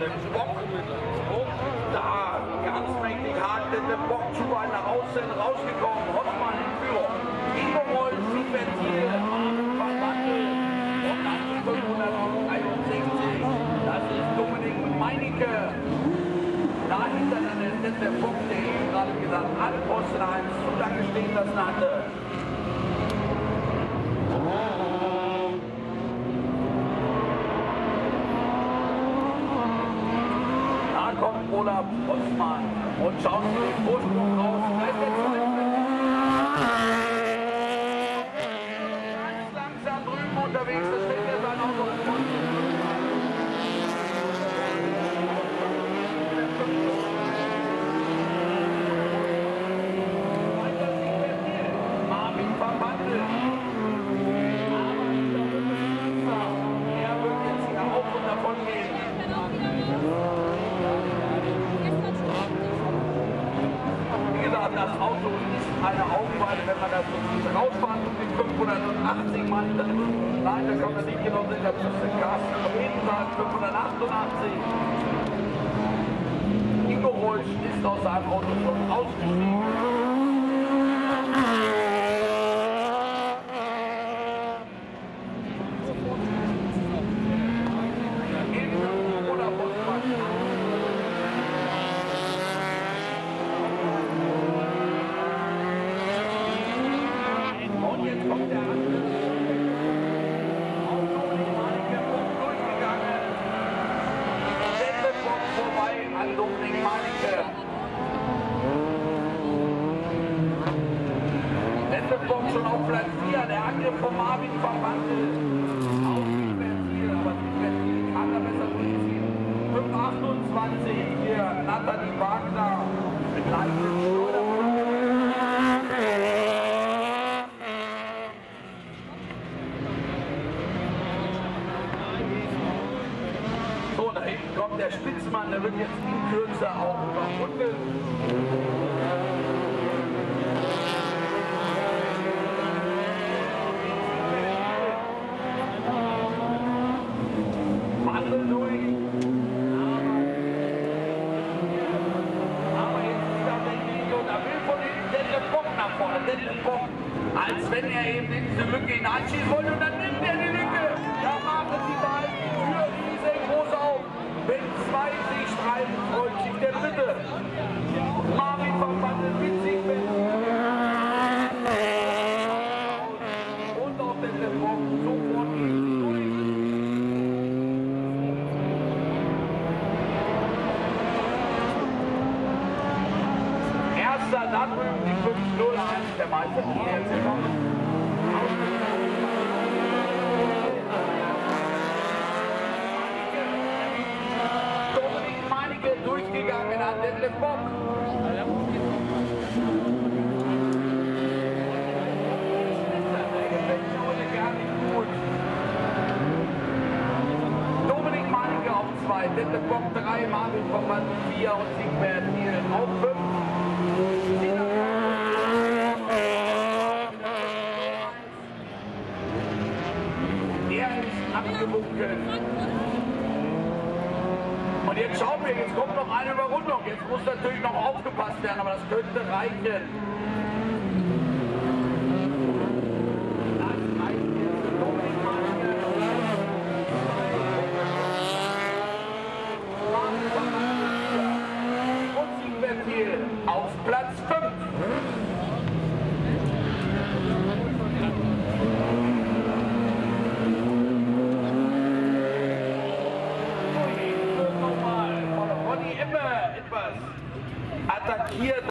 den Bock. Und da ganz mächtig hakt der Bock zu weit nach außen rausgekommen. Hoffmann in Führung. Ingerold, Siegwärts hier, Van Wandel. Und dann die 563. Das ist Dominik Meinecke. Dahinter dann der Bock, der eben gerade gesagt hat, Postenheim zu lange stehen lassen hatte. Da kommt Olaf Postmann und schaut sich den Vorsprung raus. Da ist der Zweite. Ganz langsam drüben unterwegs, das stellt er sein Auto vor. Marvin van Wandel. Er wird jetzt hier auf und davon gehen. Wie gesagt, das Auto ist eine Augenweide, wenn man das rausfahren tut mit 580 Mann. Nein, da kommt er nicht genau hin, da muss der Gas auf jeden Fall 588. Ingerold ist aus seinem Auto schon ausgestiegen. Und jetzt kommt der andere. Auch Dominik Meinecke durchgegangen. Sendebock vorbei an Dominik Meinecke. Sendebock schon auf Platz 4. Der Angriff von Marvin van Wandel. Auf Siegwärts hier, aber Siegwärts hier kann er besser durchziehen. 528 hier Nathalie Wagner mit leichten Schleuderungen. So, da hinten kommt der Spitzmann, der wird jetzt in Kürze auch überwunden. Wandel durch. Aber jetzt ist da der Video, da will von hinten Detlef Bock nach vorne. Detlef Bock, als wenn er eben in diese Lücke hineinschießen wollte und dann nimmt er die Lücke. Da machen die beiden die Tür riesengroß auf. Wenn zwei sich streiten, freut sich der Dritte. Marvin van Wandel mit Siegwärts. Und auf Detlef Bock sofort durch. Erster, dann drüben die 501, der Meister die erste kommt. Dominik Meinecke durchgegangen an Detlef Bock. Gar nicht gut. Dominik Meinecke auf 2, Detlef Bock 3, Marvin van Wandel 4 und Siegwärts hier auf 5. Der ist abgewunken. Und jetzt schauen wir, jetzt kommt noch eine Überrundung. Jetzt muss natürlich noch aufgepasst werden, aber das könnte reichen.